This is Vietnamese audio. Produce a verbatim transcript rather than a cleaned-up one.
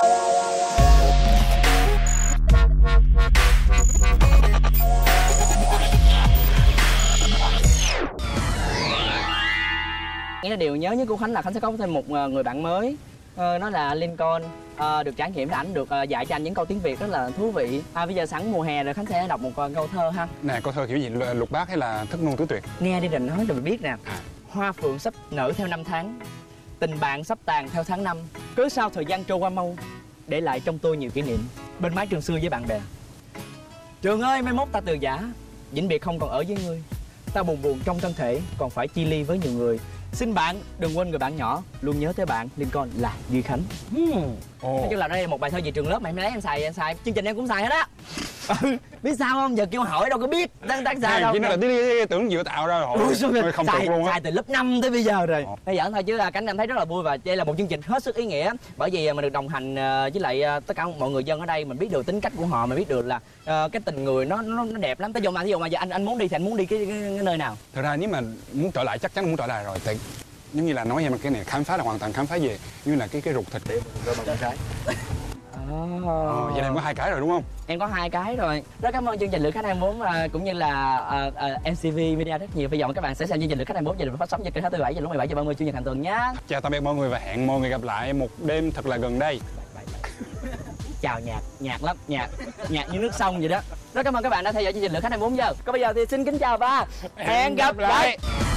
Nghĩa điều nhớ nhất của Khánh là Khánh sẽ có thêm một người bạn mới, ờ, nó là Lincoln. À, được trải nghiệm với ảnh, được uh, dạy cho anh những câu tiếng Việt rất là thú vị. À, bây giờ sẵn mùa hè rồi, Khánh sẽ đọc một uh, câu thơ ha. Nè, câu thơ kiểu gì, lục bát hay là thất ngôn tứ tuyệt? Nghe đi rồi nói rồi mình biết nè. À. Hoa phượng sắp nở theo năm tháng, tình bạn sắp tàn theo tháng năm. Cớ sao thời gian trôi qua mau, để lại trong tôi nhiều kỷ niệm bên mái trường xưa với bạn bè. Trường ơi, mai mốt ta từ giã, vĩnh biệt không còn ở với ngươi. Ta buồn buồn trong thân thể, còn phải chia ly với nhiều người. Xin bạn đừng quên người bạn nhỏ, luôn nhớ tới bạn. Lincoln là Duy Khánh. hmm. oh. Nói chung là đây là một bài thơ về trường lớp mà em lấy em xài em xài chương trình em cũng xài hết á. Biết sao không, giờ kêu hỏi đâu có biết tác tác giả đâu. Chỉ nói là tưởng vừa tạo ra rồi. Ôi, không xài, luôn xài từ lớp năm tới bây giờ rồi. Bây giờ thôi chứ Khánh em thấy rất là vui và đây là một chương trình hết sức ý nghĩa, bởi vì mình được đồng hành với lại tất cả mọi người dân ở đây, mình biết được tính cách của họ, mình biết được là uh, cái tình người nó nó, nó đẹp lắm. Tới giờ mà ví dụ mà giờ anh anh muốn đi thì anh muốn đi cái, cái, cái, cái nơi nào? Thật ra nếu mà muốn trở lại chắc chắn muốn trở lại rồi. Tại giống như là nói em cái này khám phá là hoàn toàn khám phá về như là cái cái ruột thịt để rồi bằng cái. Oh. Ờ, vậy là em có hai cái rồi đúng không? Em có hai cái rồi. Rất cảm ơn chương trình Lữ Khách hai bốn uh, cũng như là uh, uh, em xê vê Media rất nhiều. Bây giờ các bạn sẽ xem chương trình Lữ Khách hai bốn giờ được phát sóng trên kênh H T V bảy giờ lúc mười bảy giờ ba mươi chủ nhật hàng tuần nhá. Chào tạm biệt mọi người và hẹn mọi người gặp lại một đêm thật là gần đây. Chào nhạc, nhạc lắm, nhạc, nhạc như nước sông vậy đó. Rất cảm ơn các bạn đã theo dõi chương trình Lữ Khách hai bốn giờ. Còn bây giờ thì xin kính chào và hẹn gặp lại.